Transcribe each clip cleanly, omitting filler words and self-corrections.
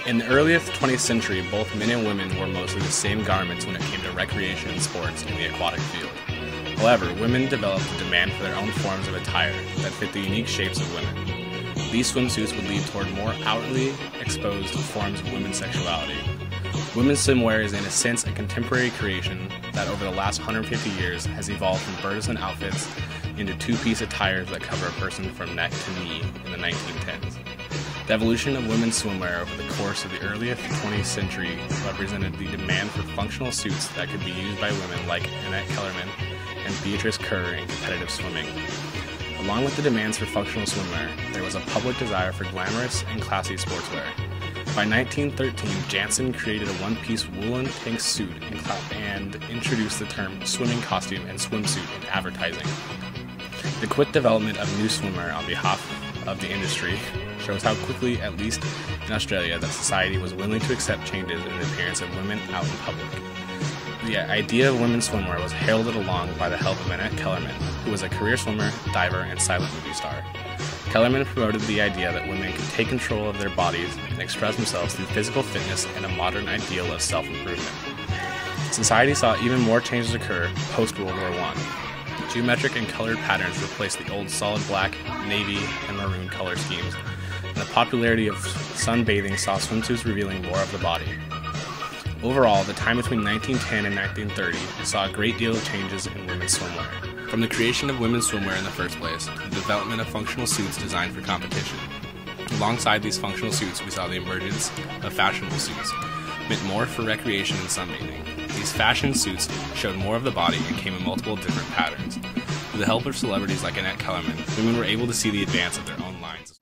In the earliest 20th century, both men and women wore mostly the same garments when it came to recreation and sports in the aquatic field. However, women developed a demand for their own forms of attire that fit the unique shapes of women. These swimsuits would lead toward more outwardly exposed forms of women's sexuality. Women's swimwear is in a sense a contemporary creation that over the last 150 years has evolved from burdensome outfits into two-piece attires that cover a person from neck to knee in the 1910s. The evolution of women's swimwear over the course of the earliest 20th century represented the demand for functional suits that could be used by women like Annette Kellerman and Beatrice Kerr in competitive swimming. Along with the demands for functional swimwear, there was a public desire for glamorous and classy sportswear. By 1913, Janssen created a one-piece woolen tank suit and introduced the term swimming costume and swimsuit in advertising. The quick development of new swimwear on behalf of the industry shows how quickly, at least in Australia, that society was willing to accept changes in the appearance of women out in public. The idea of women's swimwear was heralded along by the help of Annette Kellerman, who was a career swimmer, diver, and silent movie star. Kellerman promoted the idea that women could take control of their bodies and express themselves through physical fitness and a modern ideal of self-improvement. Society saw even more changes occur post-World War I. Geometric and colored patterns replaced the old solid black, navy, and maroon color schemes, and the popularity of sunbathing saw swimsuits revealing more of the body. Overall, the time between 1910 and 1930 saw a great deal of changes in women's swimwear. From the creation of women's swimwear in the first place, to the development of functional suits designed for competition. Alongside these functional suits, we saw the emergence of fashionable suits, meant more for recreation and sunbathing. These fashion suits showed more of the body and came in multiple different patterns. With the help of celebrities like Annette Kellerman, women were able to see the advance of their own lines.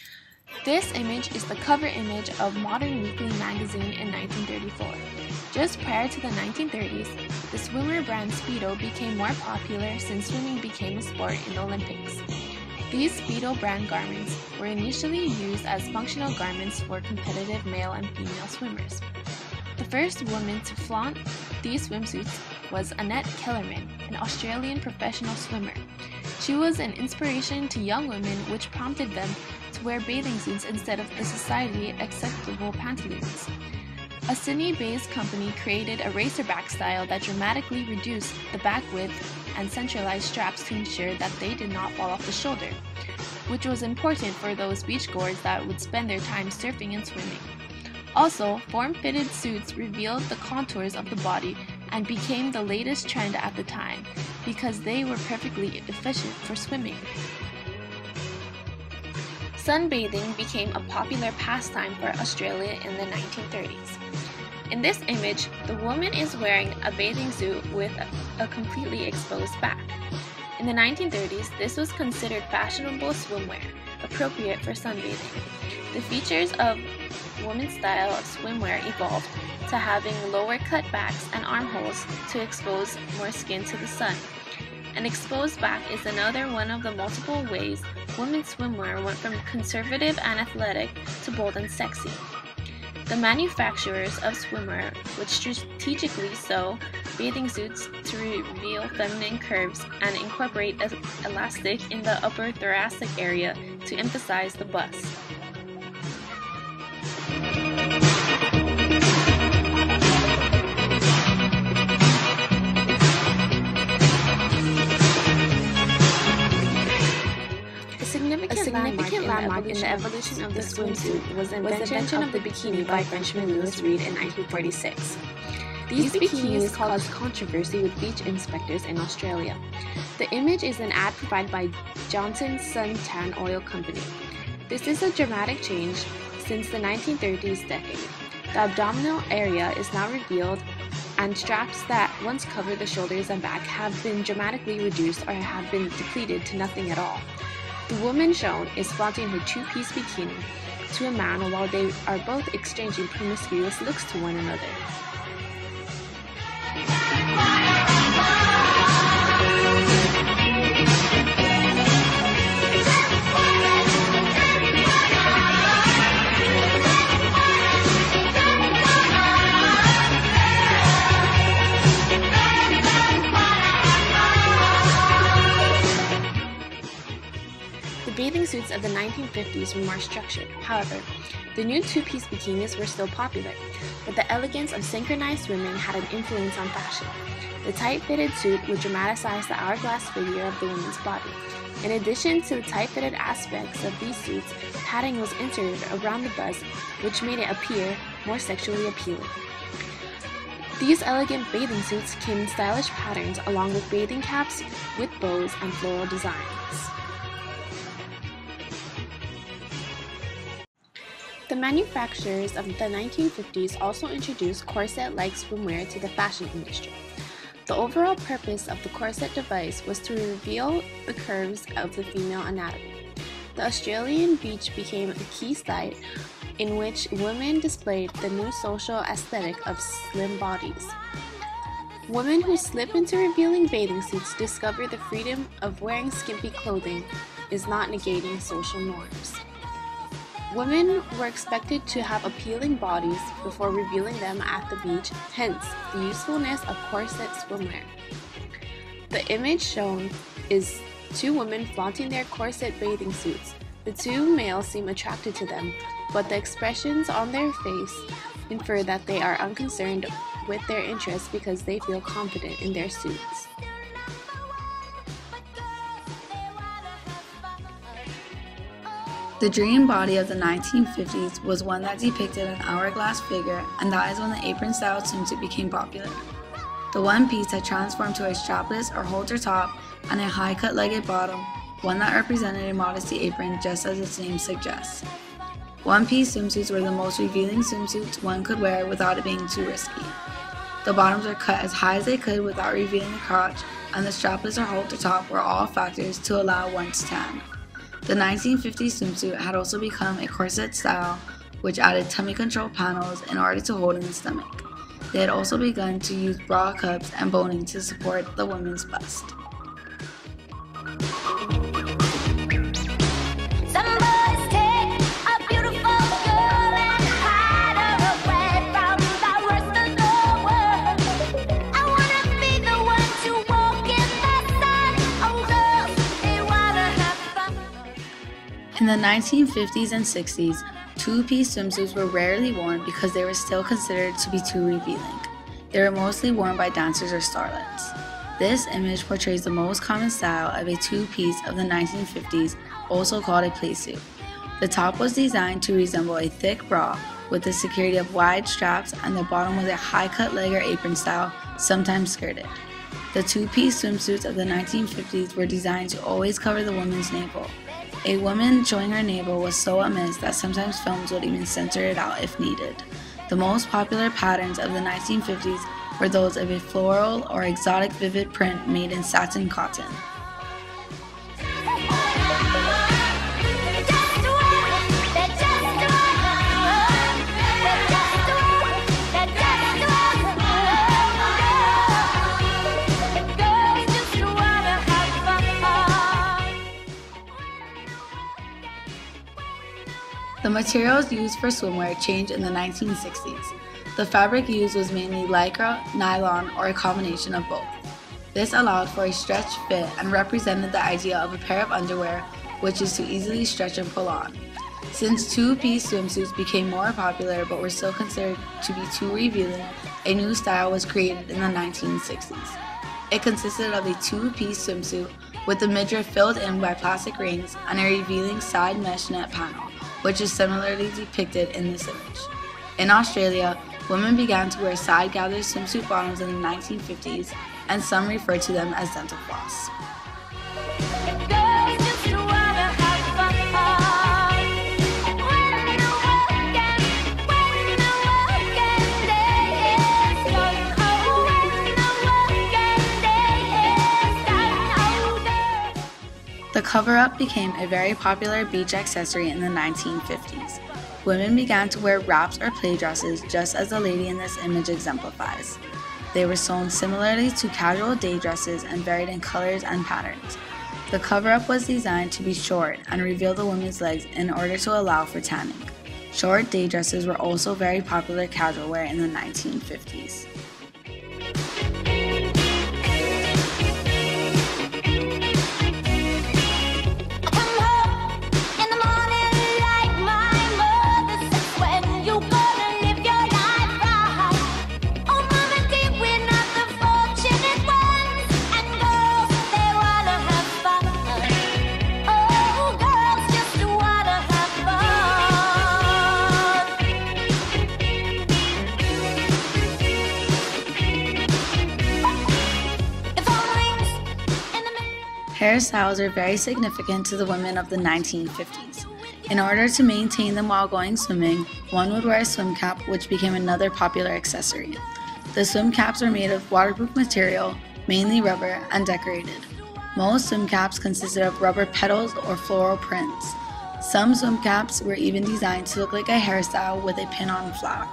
This image is the cover image of Modern Weekly magazine in 1934. Just prior to the 1930s, the swimwear brand Speedo became more popular since swimming became a sport in the Olympics. These Speedo brand garments were initially used as functional garments for competitive male and female swimmers. The first woman to flaunt these swimsuits was Annette Kellerman, an Australian professional swimmer. She was an inspiration to young women, which prompted them to wear bathing suits instead of the society acceptable pantaloons. A Sydney-based company created a racerback style that dramatically reduced the back width and centralized straps to ensure that they did not fall off the shoulder, which was important for those beachgoers that would spend their time surfing and swimming. Also, form-fitted suits revealed the contours of the body and became the latest trend at the time because they were perfectly efficient for swimming. Sunbathing became a popular pastime for Australia in the 1930s. In this image, the woman is wearing a bathing suit with a completely exposed back. In the 1930s, this was considered fashionable swimwear, appropriate for sunbathing. The features of women's style of swimwear evolved to having lower cut backs and armholes to expose more skin to the sun. An exposed back is another one of the multiple ways women's swimwear went from conservative and athletic to bold and sexy. The manufacturers of swimwear would strategically sew bathing suits to reveal feminine curves and incorporate elastic in the upper thoracic area to emphasize the bust. A significant landmark in the evolution of the swimsuit was the invention of the bikini by Frenchman Louis Reed in 1946. These bikinis caused controversy with beach inspectors in Australia. The image is an ad provided by Johnson's Suntan Oil Company. This is a dramatic change since the 1930s decade. The abdominal area is now revealed, and straps that once covered the shoulders and back have been dramatically reduced or have been depleted to nothing at all. The woman shown is flaunting her two-piece bikini to a man while they are both exchanging promiscuous looks to one another. The bathing suits of the 1950s were more structured. However, The new two-piece bikinis were still popular, but the elegance of synchronized women had an influence on fashion. The tight-fitted suit would dramatize the hourglass figure of the woman's body. In addition to the tight-fitted aspects of these suits, padding was inserted around the bust, which made it appear more sexually appealing. These elegant bathing suits came in stylish patterns along with bathing caps with bows and floral designs. The manufacturers of the 1950s also introduced corset-like swimwear to the fashion industry. The overall purpose of the corset device was to reveal the curves of the female anatomy. The Australian beach became a key site in which women displayed the new social aesthetic of slim bodies. Women who slip into revealing bathing suits discover the freedom of wearing skimpy clothing is not negating social norms. Women were expected to have appealing bodies before revealing them at the beach, hence the usefulness of corset swimwear. The image shown is two women flaunting their corset bathing suits. The two males seem attracted to them, but the expressions on their face infer that they are unconcerned with their interests because they feel confident in their suits. The dream body of the 1950s was one that depicted an hourglass figure, and that is when the apron-style swimsuit became popular. The one piece had transformed to a strapless or halter top and a high-cut legged bottom, one that represented a modesty apron just as its name suggests. One-piece swimsuits were the most revealing swimsuits one could wear without it being too risky. The bottoms were cut as high as they could without revealing the crotch, and the strapless or halter top were all factors to allow one to tan. The 1950s swimsuit had also become a corset style, which added tummy control panels in order to hold in the stomach. They had also begun to use bra cups and boning to support the woman's bust. In the 1950s and 60s, two-piece swimsuits were rarely worn because they were still considered to be too revealing. They were mostly worn by dancers or starlets. This image portrays the most common style of a two-piece of the 1950s, also called a playsuit. The top was designed to resemble a thick bra with the security of wide straps, and the bottom was a high-cut leg or apron style, sometimes skirted. The two-piece swimsuits of the 1950s were designed to always cover the woman's navel. A woman showing her navel was so amiss that sometimes films would even censor it out if needed. The most popular patterns of the 1950s were those of a floral or exotic vivid print made in satin cotton. The materials used for swimwear changed in the 1960s. The fabric used was mainly lycra, nylon, or a combination of both. This allowed for a stretched fit and represented the idea of a pair of underwear which is to easily stretch and pull on. Since two-piece swimsuits became more popular but were still considered to be too revealing, a new style was created in the 1960s. It consisted of a two-piece swimsuit with the midriff filled in by plastic rings and a revealing side mesh net panel, which is similarly depicted in this image. In Australia, women began to wear side-gathered swimsuit bottoms in the 1950s, and some refer to them as dental floss. The cover-up became a very popular beach accessory in the 1950s. Women began to wear wraps or play dresses just as the lady in this image exemplifies. They were sewn similarly to casual day dresses and varied in colors and patterns. The cover-up was designed to be short and reveal the woman's legs in order to allow for tanning. Short day dresses were also very popular casual wear in the 1950s. Hairstyles are very significant to the women of the 1950s. In order to maintain them while going swimming, one would wear a swim cap, which became another popular accessory. The swim caps were made of waterproof material, mainly rubber, and decorated. Most swim caps consisted of rubber petals or floral prints. Some swim caps were even designed to look like a hairstyle with a pin-on flower.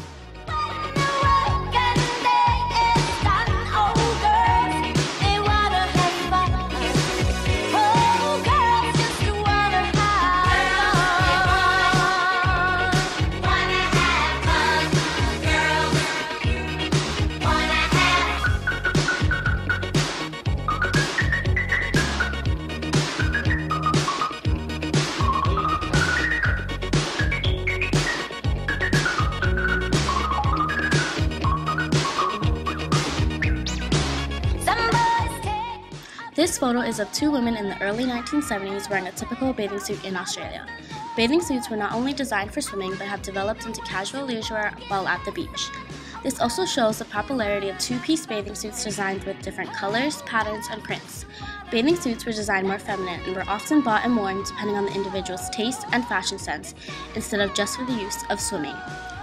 This photo is of two women in the early 1970s wearing a typical bathing suit in Australia. Bathing suits were not only designed for swimming but have developed into casual leisure while at the beach. This also shows the popularity of two-piece bathing suits designed with different colors, patterns, and prints. Bathing suits were designed more feminine and were often bought and worn depending on the individual's taste and fashion sense, instead of just for the use of swimming.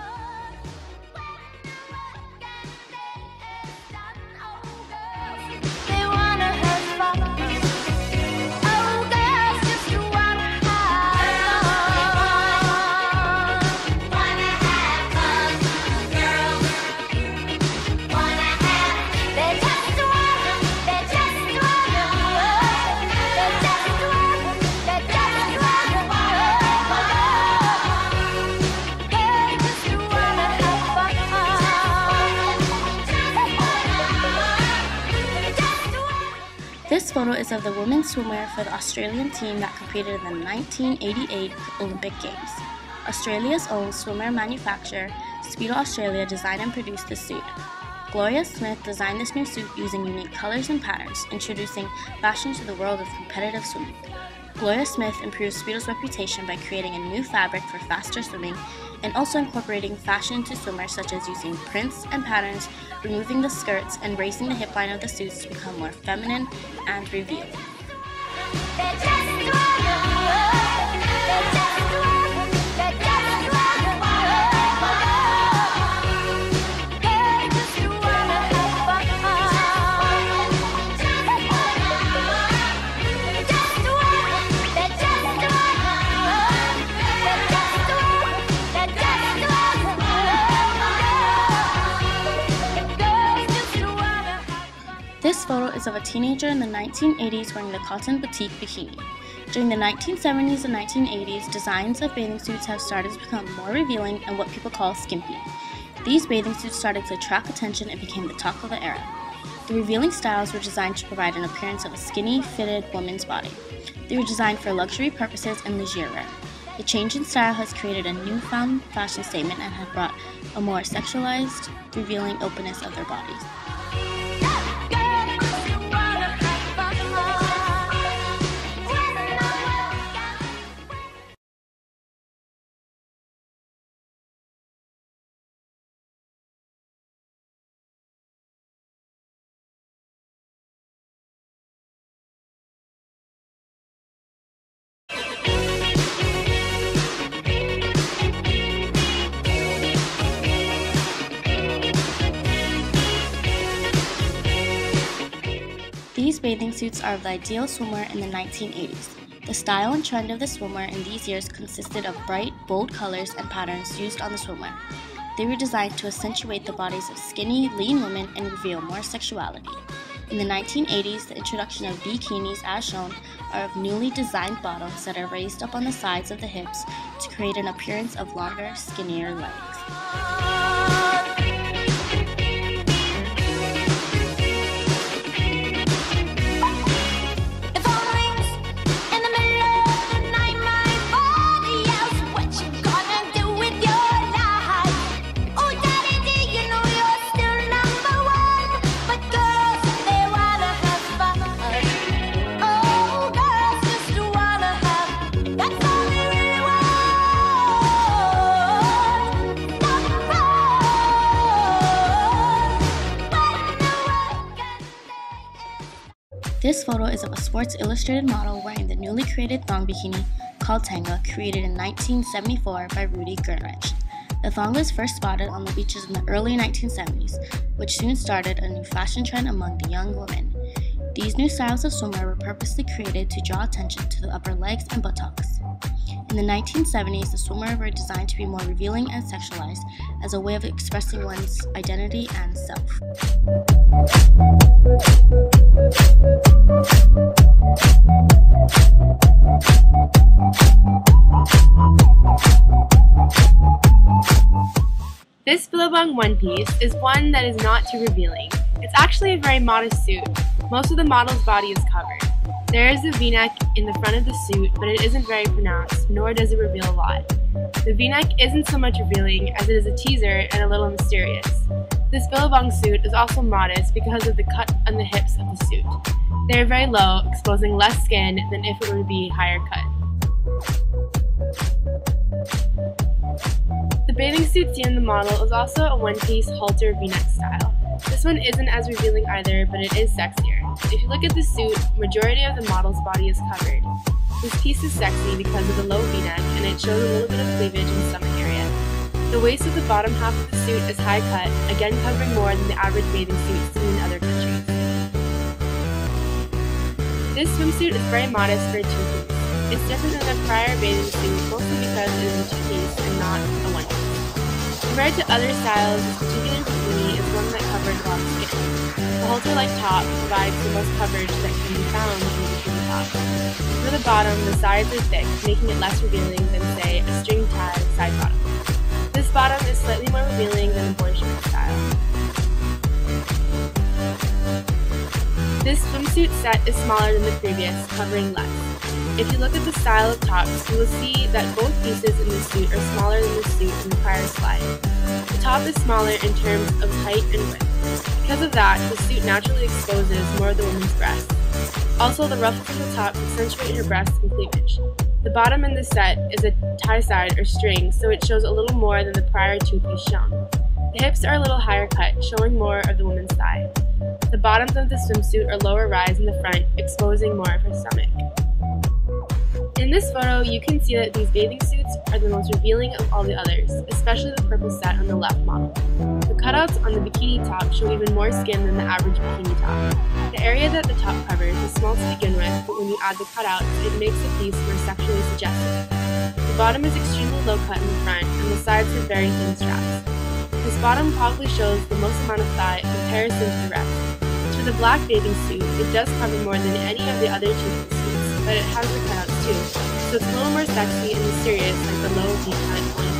This photo is of the women's swimwear for the Australian team that competed in the 1988 Olympic Games. Australia's own swimwear manufacturer, Speedo Australia, designed and produced this suit. Gloria Smith designed this new suit using unique colors and patterns, introducing fashion to the world of competitive swimming. Gloria Smith improved Speedo's reputation by creating a new fabric for faster swimming and also incorporating fashion into swimwear, such as using prints and patterns, removing the skirts, and raising the hip line of the suits to become more feminine and revealing. This photo is of a teenager in the 1980s wearing the cotton batik bikini. During the 1970s and 1980s, designs of bathing suits have started to become more revealing and what people call skimpy. These bathing suits started to attract attention and became the talk of the era. The revealing styles were designed to provide an appearance of a skinny, fitted woman's body. They were designed for luxury purposes and leisure wear. The change in style has created a newfound fashion statement and has brought a more sexualized, revealing openness of their bodies. These bathing suits are the ideal swimwear in the 1980s. The style and trend of the swimwear in these years consisted of bright, bold colors and patterns used on the swimwear. They were designed to accentuate the bodies of skinny, lean women and reveal more sexuality. In the 1980s, the introduction of bikinis, as shown, are of newly designed bottoms that are raised up on the sides of the hips to create an appearance of longer, skinnier legs. This photo is of a Sports Illustrated model wearing the newly created thong bikini called Tanga, created in 1974 by Rudy Gernrich. The thong was first spotted on the beaches in the early 1970s, which soon started a new fashion trend among the young women. These new styles of swimwear were purposely created to draw attention to the upper legs and buttocks. In the 1970s, the swimwear were designed to be more revealing and sexualized as a way of expressing one's identity and self. This billabong one piece is one that is not too revealing. It's actually a very modest suit. Most of the model's body is covered. There is a V-neck in the front of the suit, but it isn't very pronounced, nor does it reveal a lot. The V-neck isn't so much revealing as it is a teaser and a little mysterious. This billabong suit is also modest because of the cut on the hips of the suit. They are very low, exposing less skin than if it were to be higher cut. The bathing suit seen in the model is also a one-piece halter V-neck style. This one isn't as revealing either, but it is sexier. If you look at the suit, majority of the model's body is covered. This piece is sexy because of the low V-neck, and it shows a little bit of cleavage in the stomach area. The waist of the bottom half of the suit is high cut, again covering more than the average bathing suit seen in other countries. This swimsuit is very modest for a two-piece. It's different than the prior bathing suit, mostly because it is a two-piece and not a one-piece. Compared to other styles, this particular bikini is one that covers a lot of skin. The halter-like top provides the most coverage that can be found in the bikini top. For the bottom, the sides are thick, making it less revealing than, say, a string-tie side bottom. This bottom is slightly more revealing than the boy short style. This swimsuit set is smaller than the previous, covering less. If you look at the style of tops, you will see that both pieces in the suit are smaller than the suit in the prior slide. The top is smaller in terms of height and width. Because of that, the suit naturally exposes more of the woman's breasts. Also, the ruffles on the top accentuate her breasts and cleavage. The bottom in the set is a tie side or string, so it shows a little more than the prior two-piece shown. The hips are a little higher cut, showing more of the woman's thigh. The bottoms of the swimsuit are lower rise in the front, exposing more of her stomach. In this photo, you can see that these bathing suits are the most revealing of all the others, especially the purple set on the left model. The cutouts on the bikini top show even more skin than the average bikini top. The area that the top covers is small to begin with, but when you add the cutouts, it makes the piece more sexually suggestive. The bottom is extremely low cut in the front, and the sides have very thin straps. This bottom probably shows the most amount of thigh in comparison to the rest. For the black bathing suit, it does cover more than any of the other two-piece suits, but it has the cutouts too, so it's a little more sexy and mysterious like the low V-cut one